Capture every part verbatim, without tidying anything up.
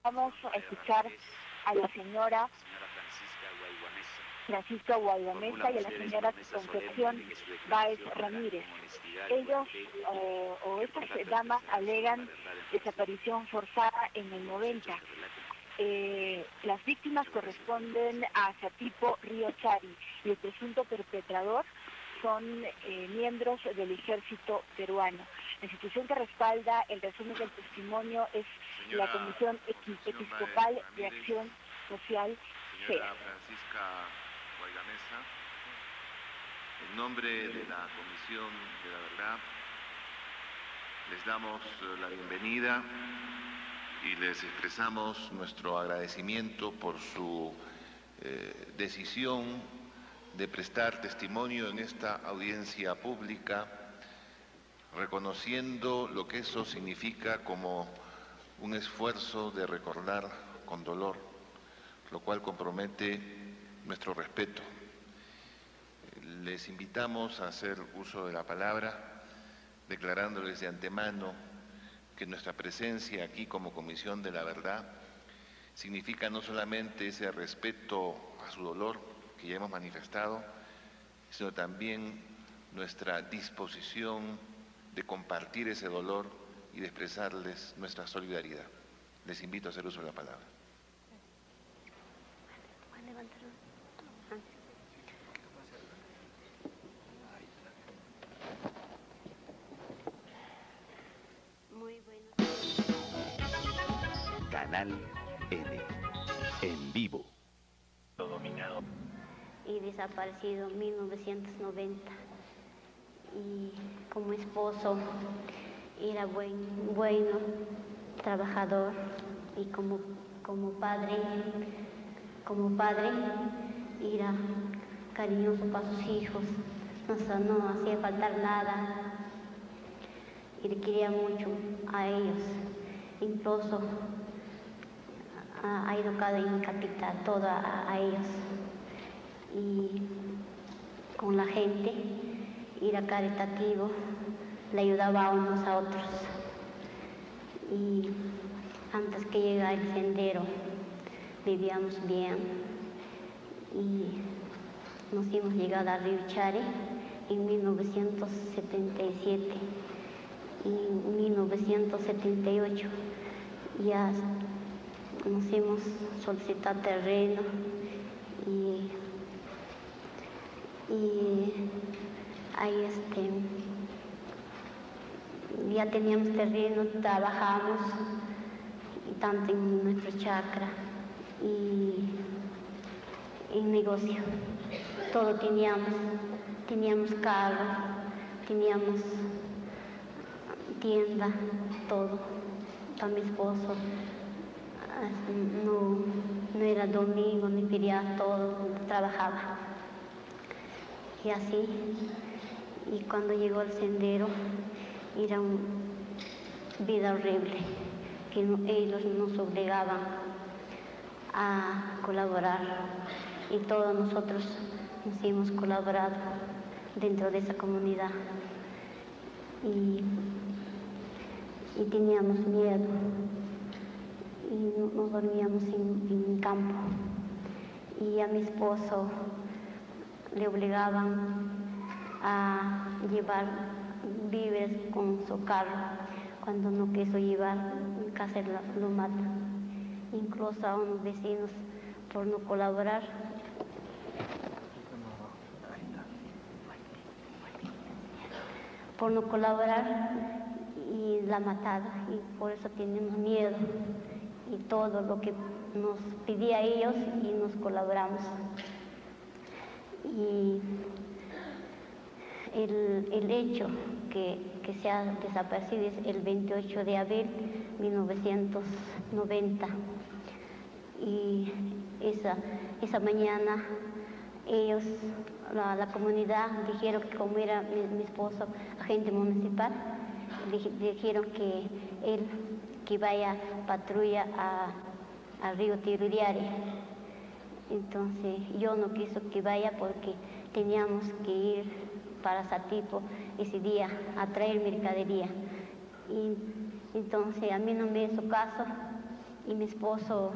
Vamos a escuchar a la señora Francisca Guaidamesa y a la señora Concepción Báez Ramírez. Ellos eh, o estas damas alegan desaparición forzada en el noventa. Eh, las víctimas corresponden a Satipo Río Chari y el presunto perpetrador son eh, miembros del ejército peruano. La institución que respalda el resumen del testimonio es señora, la Comisión Episcopal de Acción Social. Señora Francisca Guaidamesa, en nombre de la Comisión de la Verdad, les damos la bienvenida y les expresamos nuestro agradecimiento por su eh, decisión de prestar testimonio en esta audiencia pública, reconociendo lo que eso significa como un esfuerzo de recordar con dolor, lo cual compromete nuestro respeto. Les invitamos a hacer uso de la palabra, declarándoles de antemano que nuestra presencia aquí como Comisión de la Verdad significa no solamente ese respeto a su dolor que ya hemos manifestado, sino también nuestra disposición de compartir ese dolor y de expresarles nuestra solidaridad. Les invito a hacer uso de la palabra. Muy bueno. Canal N, en vivo. Dominado. Y desaparecido en mil novecientos noventa. Y como esposo era buen, bueno, trabajador, y como, como padre, como padre era cariñoso para sus hijos, no, no hacía faltar nada. Y le quería mucho a ellos, incluso ha, ha educado en capital todo a, a ellos. Y con la gente era caritativo, le ayudaba a unos a otros. Y antes que llegara el sendero vivíamos bien y nos hemos llegado a Río Chari en mil novecientos setenta y siete. Y en mil novecientos setenta y ocho ya nos hemos solicitado terreno y, y ahí este, ya teníamos terreno, trabajamos y tanto en nuestra chacra y en negocio, todo teníamos, teníamos carro, teníamos tienda, todo, para mi esposo, no, no era domingo ni feriado, todo, trabajaba. Y así, y cuando llegó el sendero, era una vida horrible, que no, ellos nos obligaban a colaborar, y todos nosotros nos hemos colaborado dentro de esa comunidad. Y y teníamos miedo y no, no dormíamos en, en el campo, y a mi esposo le obligaban a llevar víveres con su carro. Cuando no quiso llevar, casi lo, lo matan. Incluso a unos vecinos, por no colaborar, por no colaborar y la matada, y por eso tenemos miedo y todo lo que nos pedía ellos y nos colaboramos. Y el, el hecho que, que se ha desaparecido es el veintiocho de abril de mil novecientos noventa, y esa, esa mañana ellos, la, la comunidad, dijeron que como era mi, mi esposo agente municipal, dijeron que él que vaya patrulla a, a Río Tiruriari. Entonces yo no quiso que vaya porque teníamos que ir para Satipo ese día a traer mercadería. Y entonces a mí no me hizo caso y mi esposo,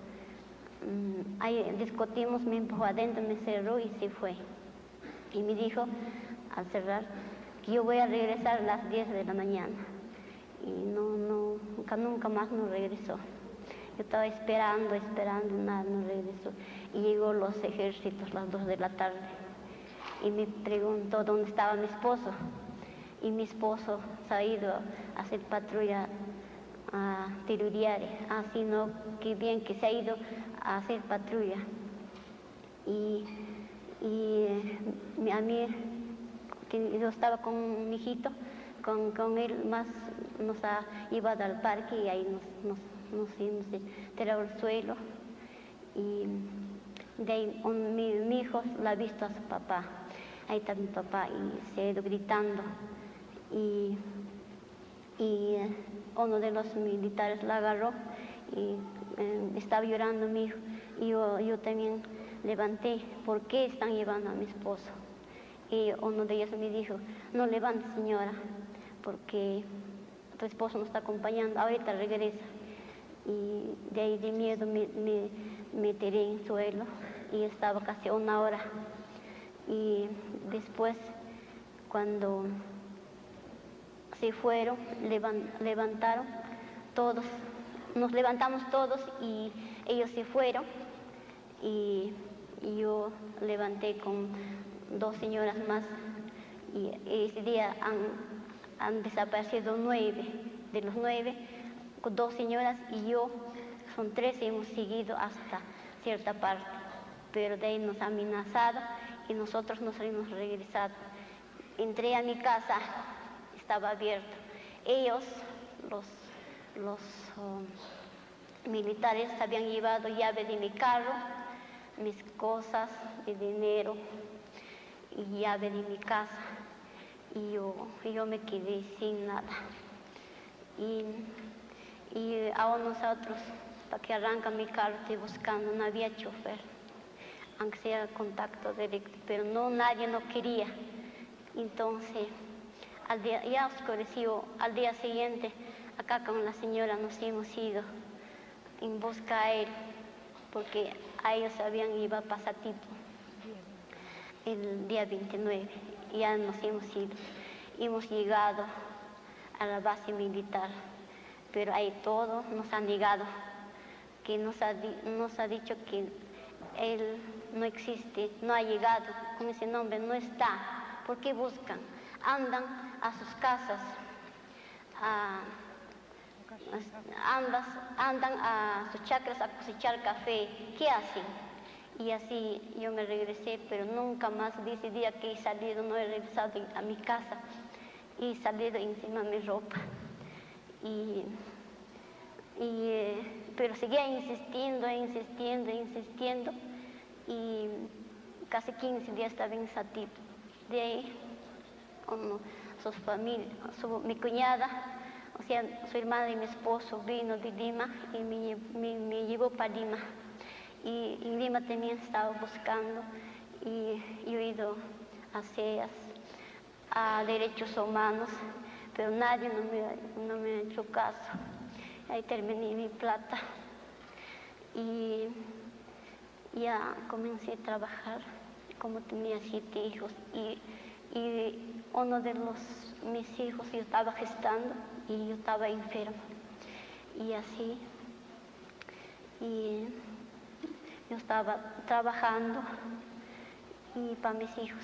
um, ahí discutimos, me empujó adentro, me cerró y se fue. Y me dijo, al cerrar, que yo voy a regresar a las diez de la mañana. Y no, no, nunca, nunca más no regresó. Yo estaba esperando, esperando, nada, no regresó. Y llegó los ejércitos a las dos de la tarde. Y me preguntó dónde estaba mi esposo. Y mi esposo se ha ido a hacer patrulla a Tiruriare. Así no, qué bien que se ha ido a hacer patrulla. Y, y eh, a mí, que yo estaba con un hijito, con, con él más nos ha llevado al parque y ahí nos, nos, nos, nos tiró al suelo. Y de ahí un, mi, mi hijo lo ha visto a su papá. Ahí está mi papá y se ha ido gritando. Y, y eh, uno de los militares la agarró y eh, estaba llorando mi hijo. Y yo, yo también levanté, ¿por qué están llevando a mi esposo? Y uno de ellos me dijo, no levante señora, porque tu esposo nos está acompañando, ahorita regresa. Y de ahí de miedo me, me, me tiré en el suelo y estaba casi una hora. Y después, cuando se fueron, levantaron todos, nos levantamos todos y ellos se fueron. Y, y yo levanté con dos señoras más y ese día han, han desaparecido nueve. De los nueve, con dos señoras y yo, son tres, hemos seguido hasta cierta parte. Pero de ahí nos han amenazado y nosotros nos hemos regresado. Entré a mi casa, estaba abierto. Ellos, los, los um, militares, habían llevado llave de mi carro, mis cosas, mi dinero y llave de mi casa. Y yo, yo me quedé sin nada. Y, y a nosotros, para que arranca mi carro, estoy buscando, no había chofer, aunque sea contacto directo, pero no, nadie no quería. Entonces, al día, ya oscureció, al día siguiente, acá con la señora nos hemos ido en busca a él, porque a ellos habían ido a Pasatipo el día veintinueve, ya nos hemos ido. Hemos llegado a la base militar, pero ahí todos nos han negado, que nos ha, nos ha dicho que él no existe, no ha llegado, con ese nombre no está. ¿Por qué buscan? Andan a sus casas, a, andan, andan a sus chacras a cosechar café. ¿Qué hacen? Y así yo me regresé, pero nunca más, ese día que he salido, no he regresado a mi casa. Y he salido encima de mi ropa. Y, y, eh, pero seguía insistiendo, insistiendo, insistiendo. Y casi quince días estaba en Satipo. De ahí, como sus familias, su, mi cuñada, o sea, su hermana y mi esposo vino de Lima y me, me, me llevó para Lima. Y en Lima también estaba buscando y yo he ido a C E A S, a Derechos Humanos, pero nadie no me, no me ha hecho caso. Ahí terminé mi plata y ya comencé a trabajar, como tenía siete hijos y, y uno de los mis hijos yo estaba gestando y yo estaba enferma y así y yo estaba trabajando y para mis hijos.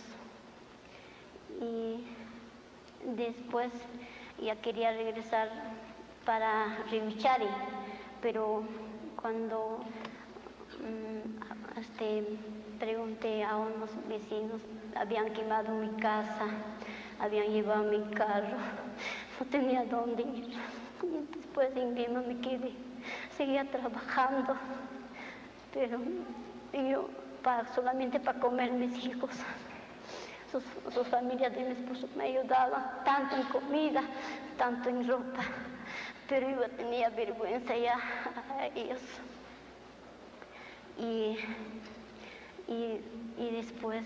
Y después ya quería regresar para Rimichari, pero cuando um, este, pregunté a unos vecinos, habían quemado mi casa, habían llevado mi carro, no tenía dónde ir. Y después en Lima me quedé, seguía trabajando. Pero yo para, solamente para comer mis hijos. Sus, sus familias de mi esposo me ayudaban tanto en comida, tanto en ropa, pero yo tenía vergüenza ya a ellos. Y, y, y después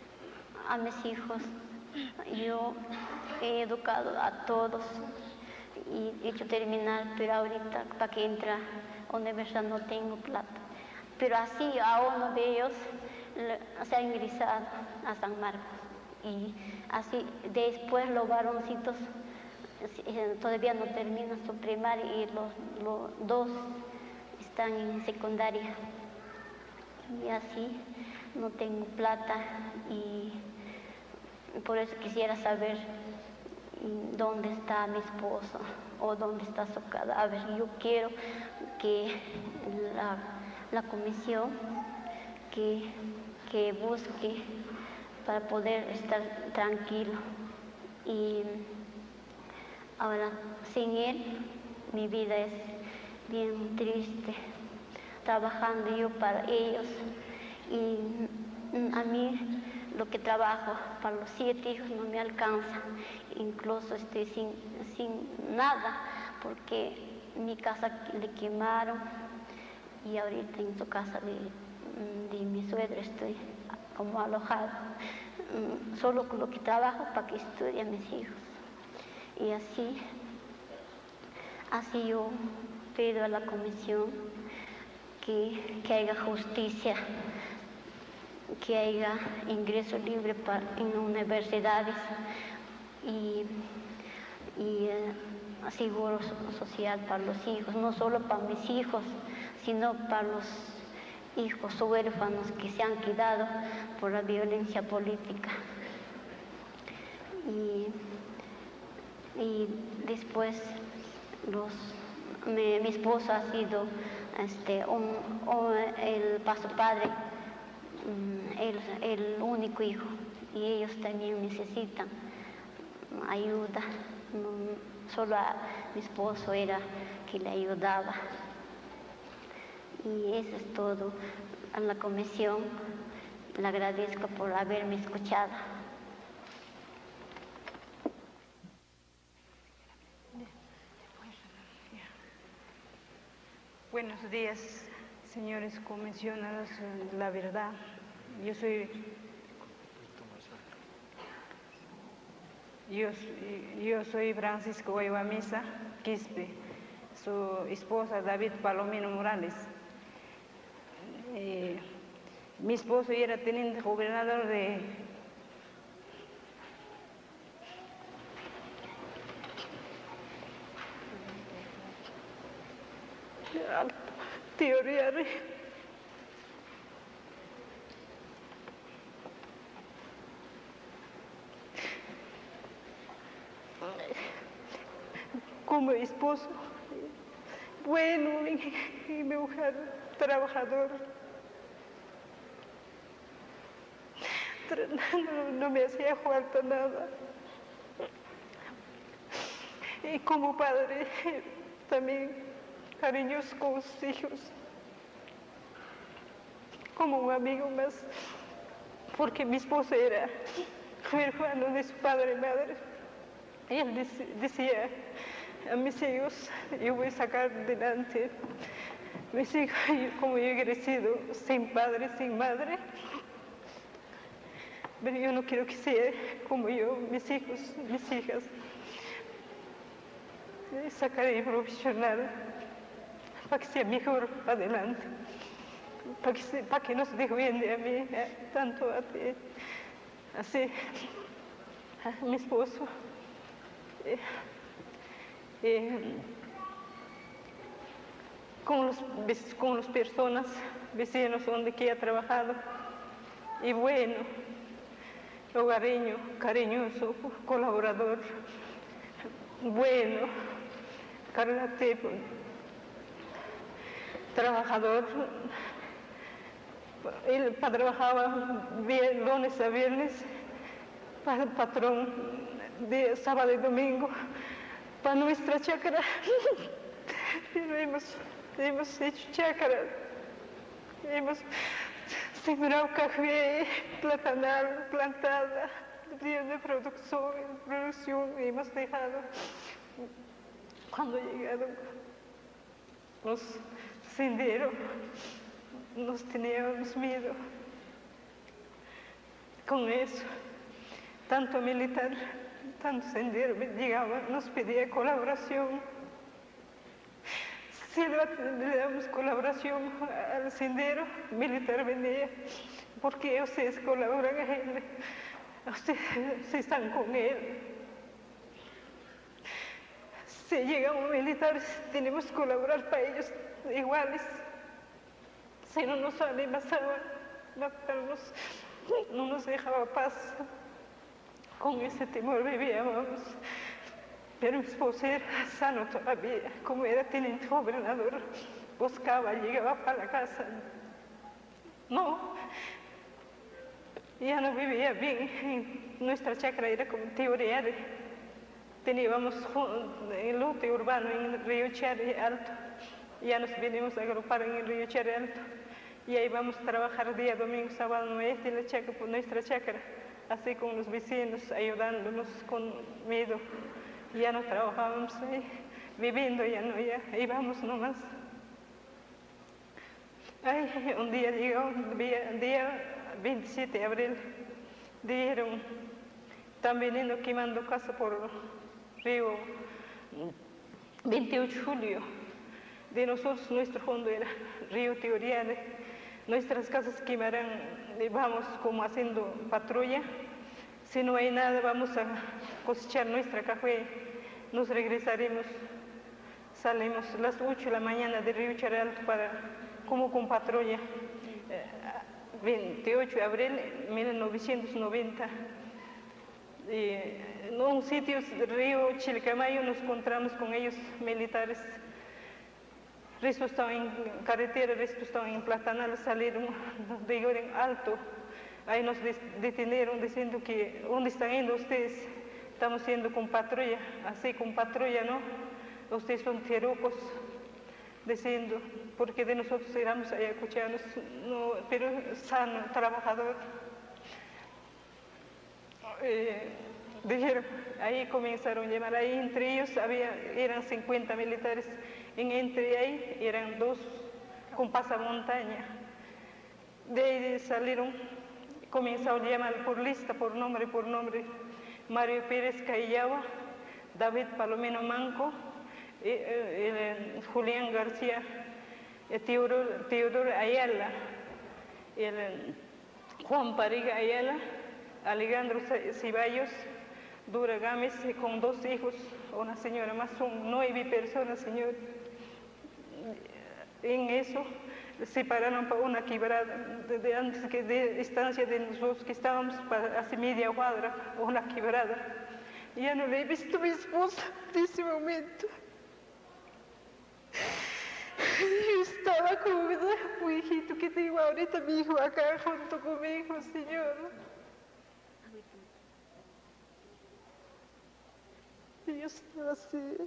a mis hijos yo he educado a todos y he hecho terminar, pero ahorita para que entre a la universidad no tengo plata. Pero así a uno de ellos se ha ingresado a San Marcos. Y así después los varoncitos todavía no terminan su primaria y los, los dos están en secundaria. Y así no tengo plata y por eso quisiera saber dónde está mi esposo o dónde está su cadáver. Yo quiero que la, la comisión que, que busque para poder estar tranquilo. Y ahora, sin él, mi vida es bien triste, trabajando yo para ellos. Y a mí lo que trabajo para los siete hijos no me alcanza. Incluso estoy sin, sin nada, porque mi casa le quemaron y ahorita en su casa de, de mi suegra estoy como alojada, solo con lo que trabajo para que estudien mis hijos. Y así, así yo pido a la comisión que, que haya justicia, que haya ingreso libre para, en universidades y, y eh, seguro social para los hijos, no solo para mis hijos, sino para los hijos huérfanos que se han quedado por la violencia política. Y, y después los, mi, mi esposo ha sido este, un, un, el paso padre, el, el único hijo, y ellos también necesitan ayuda. No, solo a mi esposo era que le ayudaba. Y eso es todo. A la comisión le agradezco por haberme escuchado. Buenos días, señores comisionados. La verdad, yo soy yo, yo soy Francisco Guayabamisa Quispe, su esposa David Palomino Morales. Eh, mi esposo era teniente gobernador de teoría de como esposo bueno y, y mi mujer trabajador. No, no me hacía falta nada. Y como padre también cariñoso con sus hijos, como un amigo más, porque mi esposo era hermano de su padre y madre. Y él decía a mis hijos, yo voy a sacar adelante mis hijos, como yo he crecido sin padre, sin madre, pero yo no quiero que sea como yo, mis hijos, mis hijas. Sacaré profesional para que sea mejor adelante, para que, se, para que no se desviende a mí, eh, tanto a ti, así, a mi esposo. Eh, eh, con, los, con las personas, vecinos donde que ha trabajado, y bueno, hogareño, cariñoso, colaborador, bueno, caritativo, trabajador. Él trabajaba bien, lunes a viernes, patrón de sábado y domingo para nuestra chácara. hemos, hemos hecho chácara, hemos sembrado café, platanal, plantada, de producción, producción hemos dejado. Cuando llegaron los senderos, nos teníamos miedo. Con eso, tanto militar tanto sendero llegaba, nos pedía colaboración. Si le damos colaboración al sendero, militar venía, porque ustedes colaboran a él, ustedes están con él. Si llegan militares, tenemos que colaborar para ellos iguales. Si no nos amenazaban, matarnos, no nos dejaba paz. Con ese temor vivíamos. Pero mi esposo era sano todavía, como era teniente gobernador, buscaba, llegaba para la casa. No, ya no vivía bien. Nuestra chacra era como teoría. Teníamos el lote urbano en el río Charri Alto. Ya nos vinimos a agrupar en el río Charri Alto. Y ahí vamos a trabajar día, domingo, sábado, nueve de la chacra, por nuestra chacra. Así con los vecinos, ayudándonos con miedo. Ya no trabajábamos ahí, viviendo ya no, ya íbamos nomás. Ay, un día llegó, el día veintisiete de abril, dijeron, están viniendo quemando casa por Río veintiocho de julio. De nosotros, nuestro fondo era Río Teoriane. Nuestras casas quemarán, vamos como haciendo patrulla. Si no hay nada, vamos a cosechar nuestra café, nos regresaremos. Salimos a las ocho de la mañana de Río Charri Alto para, como con patrulla. veintiocho de abril de mil novecientos noventa. Y en un sitio del río Chilcamayo nos encontramos con ellos militares. Resto estaban en carretera, resto estaban en Platanal, salieron de alto. Ahí nos detenieron diciendo que, ¿dónde están yendo ustedes? Estamos yendo con patrulla, así con patrulla, ¿no? Ustedes son tierucos, diciendo, porque de nosotros éramos ayacuchanos, no, pero sano, trabajador. Eh, dijeron, ahí comenzaron a llamar, ahí entre ellos había, eran cincuenta militares, en entre ahí eran dos con pasamontaña. De ahí salieron, comenzaron a llamar por lista, por nombre, por nombre, Mario Pérez Callaba, David Palomino Manco, eh, eh, Julián García, eh, Teodoro, Teodoro Ayala, el, eh, Juan Pariga Ayala, Alejandro Ceballos, Dura Gámez, con dos hijos, una señora más, son nueve personas, señor. En eso separaron para una quebrada, de antes que de distancia de nosotros que estábamos para hace media cuadra, una quebrada. Ya no le he visto a mi esposa en ese momento. Yo estaba con mi hijito que tengo ahorita, mi hijo acá junto conmigo, señor. Y yo estaba así.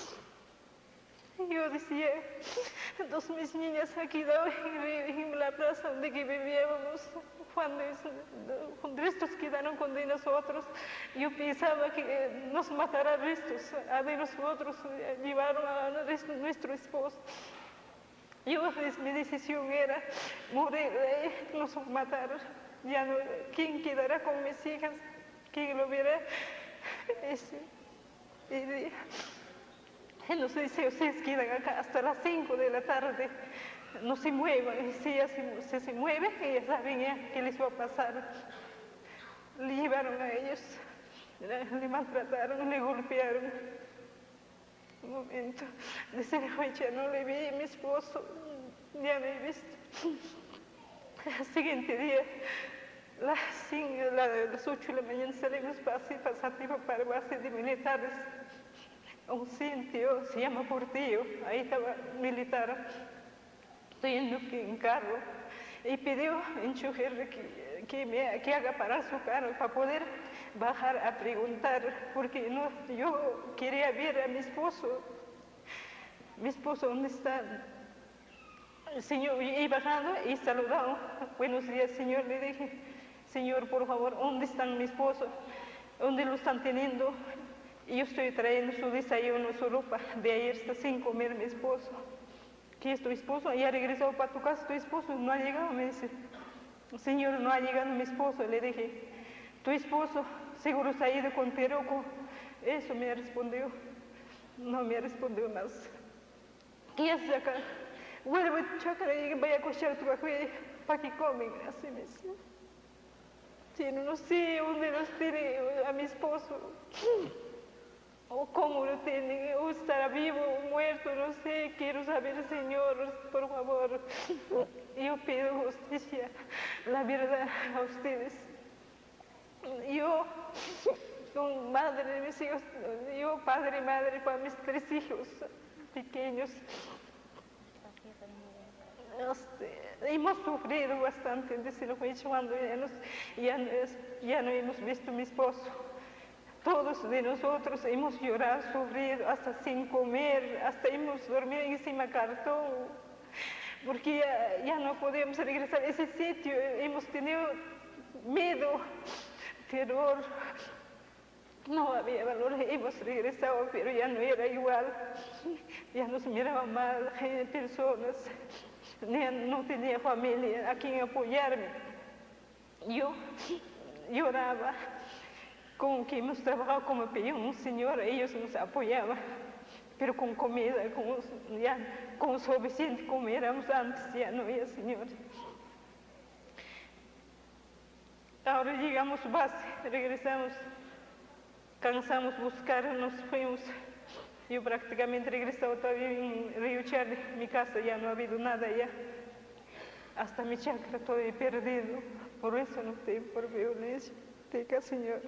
Yo decía, dos mis niñas aquí en la plaza donde que vivíamos, cuando restos quedaron con de nosotros, yo pensaba que nos mataran restos, a de nosotros llevaron a nuestro esposo. Yo, mi decisión era morir, nos mataron, ya no, ¿quién quedará con mis hijas? ¿Quién lo verá? Ese, y, nos dice, ustedes quedan acá hasta las cinco de la tarde, no se muevan, y si ya se, se, se mueve, ya saben ya qué les va a pasar. Le llevaron a ellos, le maltrataron, le golpearon. Un momento, desde la fecha no le vi a mi esposo, ya me he visto. El siguiente día, las, cinco, las ocho de la mañana salimos para pasativo para base de militares. Un sitio, se llama Portillo, ahí estaba militar, estoy en carro, y pidió en chofer que, que, me, que haga parar su carro para poder bajar a preguntar, porque no, yo quería ver a mi esposo. Mi esposo, ¿dónde está? El señor, y bajando y saludado, buenos días, señor, le dije, señor, por favor, ¿dónde está mi esposo? ¿Dónde lo están teniendo? Y yo estoy trayendo su desayuno, su ropa, de ayer está sin comer mi esposo. ¿Qué es tu esposo? Ya regresó para tu casa, tu esposo no ha llegado, me dice. Señor, no ha llegado mi esposo. Le dije, tu esposo seguro se ha ido con Teroco. Eso me respondió. No me respondió más. ¿Qué haces acá? Vuelve a Chácara y vaya a cochar tu café para que comen. Así me dice. Sí, no sé dónde los tiene a mi esposo. O cómo lo tienen, o estará vivo o muerto, no sé. Quiero saber, Señor, por favor. Yo pido justicia, la verdad a ustedes. Yo, como madre de mis hijos, yo padre y madre para mis tres hijos pequeños. Este, hemos sufrido bastante, desde lo que he hecho cuando ya, nos, ya, ya no hemos visto a mi esposo. Todos de nosotros hemos llorado, sufrido, hasta sin comer, hasta hemos dormido encima de cartón, porque ya, ya no podemos regresar a ese sitio. Hemos tenido miedo, terror, no había valor. Hemos regresado, pero ya no era igual, ya nos miraban mal personas, no tenía familia a quien apoyarme. Yo lloraba. Con que hemos trabajado como pedían un señor, ellos nos apoyaban, pero con comida, con, ya, con suficiente como éramos antes, ya no había señor. Ahora llegamos a base, regresamos, cansamos de buscar, nos fuimos. Yo prácticamente regresaba todavía en Río Charlie, mi casa ya no ha habido nada ya. Hasta mi chakra todo he perdido, por eso no tengo por violencia, teca señor.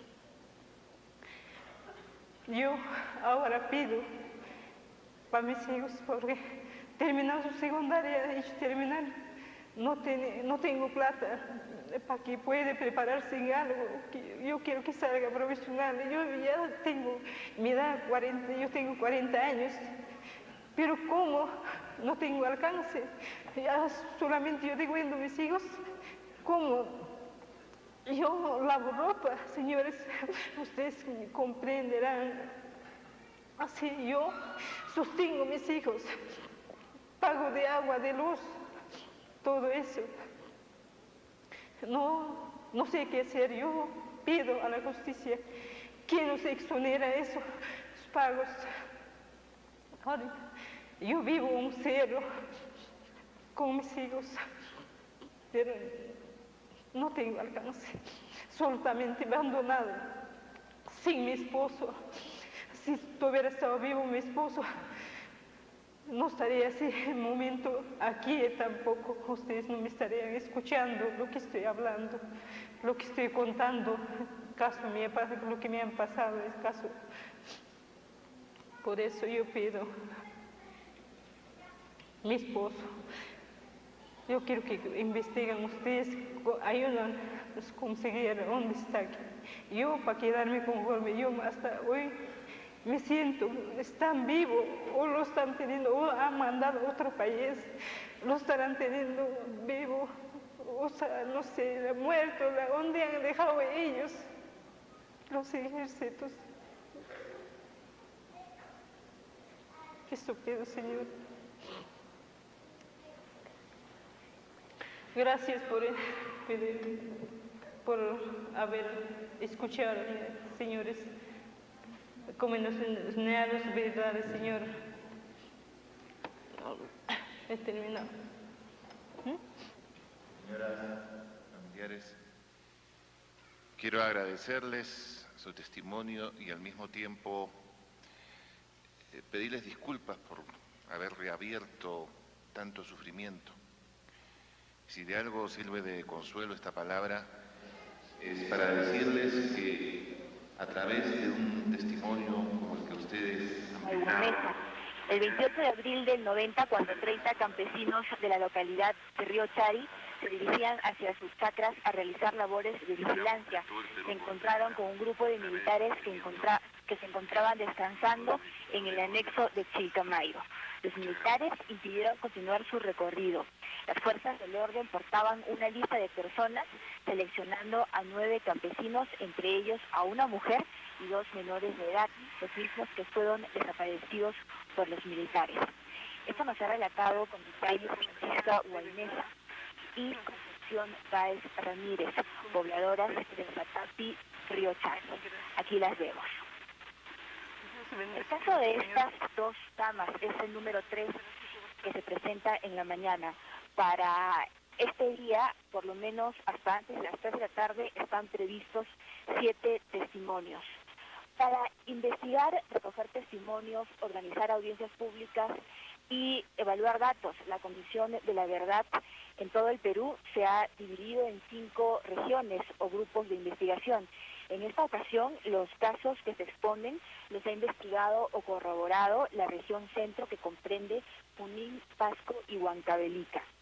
Yo ahora pido para mis hijos, porque terminando su secundaria, ellos terminan, no, ten, no tengo plata para que pueda prepararse en algo. Yo quiero que salga profesional. Yo ya tengo mi edad, cuarenta, yo tengo cuarenta años, pero ¿cómo? No tengo alcance. Ya solamente yo digo a mis hijos, ¿cómo? Yo lavo ropa, señores, ustedes comprenderán. Así yo sostengo a mis hijos, pago de agua, de luz, todo eso. No, no sé qué hacer. Yo pido a la justicia que nos exonera esos pagos. Ahora, yo vivo un cero con mis hijos, pero no tengo alcance, absolutamente abandonado, sin mi esposo. Si tuviera estado vivo mi esposo, no estaría así en momento aquí tampoco. Ustedes no me estarían escuchando lo que estoy hablando, lo que estoy contando, caso me, lo que me han pasado, es caso. Por eso yo pido mi esposo. Yo quiero que investiguen ustedes, ayudan a conseguir dónde está aquí. Yo, para quedarme conforme, yo hasta hoy me siento, están vivos, o lo están teniendo, o han mandado a otro país, lo estarán teniendo vivo, o sea, no sé, muerto, ¿dónde han dejado ellos los ejércitos? Eso pido, Señor. Gracias por, por haber escuchado, señores, como nos enseñaron las verdades, Señor. He terminado. ¿Mm? Señoras, familiares, quiero agradecerles su testimonio y al mismo tiempo eh, pedirles disculpas por haber reabierto tanto sufrimiento. Si de algo sirve de consuelo esta palabra, es para decirles que a través de un testimonio como el que ustedes han brindado, el veintiocho de abril del noventa, cuando treinta campesinos de la localidad de Río Chari se dirigían hacia sus chacras a realizar labores de vigilancia, se encontraron con un grupo de militares que, encontra, que se encontraban descansando en el anexo de Chilcamayro. Los militares impidieron continuar su recorrido. Las fuerzas del orden portaban una lista de personas, seleccionando a nueve campesinos, entre ellos a una mujer y dos menores de edad, los mismos que fueron desaparecidos por los militares. Esto nos ha relatado con detalles Francisca Guainesa y Concepción Báez Ramírez, pobladoras de Matapi, Río Chacro. Aquí las vemos. El caso de estas dos damas es el número tres que se presenta en la mañana. Para este día, por lo menos hasta antes de las tres de la tarde, están previstos siete testimonios. Para investigar, recoger testimonios, organizar audiencias públicas y evaluar datos, la Comisión de la Verdad en todo el Perú se ha dividido en cinco regiones o grupos de investigación. En esta ocasión, los casos que se exponen los ha investigado o corroborado la región centro, que comprende Junín, Pasco y Huancavelica.